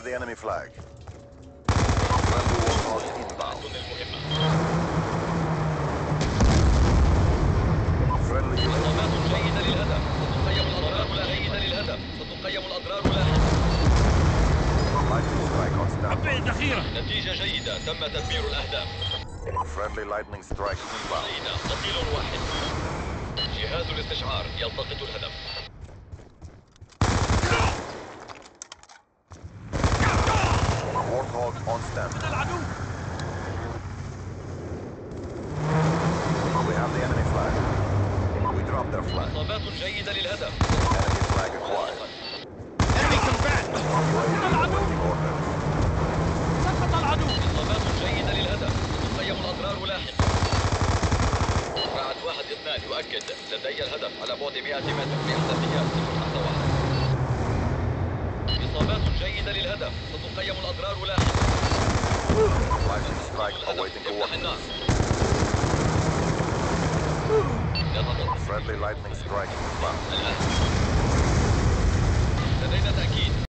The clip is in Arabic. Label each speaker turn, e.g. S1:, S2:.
S1: the enemy flag. Friendly warthog inbound. Friendly
S2: إصابات جيدة للهدف. ستقيم الأضرار جيدة للهدف. ستقيم الأضرار لاحقا.
S1: lightning strike on standby.
S3: الذخيرة.
S2: نتيجة جيدة. تم تدمير الأهداف.
S1: Friendly lightning strike inbound.
S2: جيدة. قتيل واحد. جهاز الاستشعار يلتقط الهدف.
S1: Warthog on standby.
S3: العدو.
S1: We have the enemy flag. We dropped their flag.
S2: إصابات جيدة للهدف.
S1: Enemy flag acquired.
S3: enemy combatant. العدو.
S1: Orders.
S3: سقط العدو.
S2: إصابات جيدة للهدف. ستقيم الأضرار لاحقا. رعد 1-2 يؤكد لدي الهدف على بعد 100 متر بإحداثيات 051. إصابات جيدة للهدف. ستقيم الأضرار لاحقا.
S1: Lightning strike awaiting
S2: افتح
S1: coordinates.
S2: النار.
S1: Friendly lightning strike inbound.
S2: الآن لدينا تأكيد.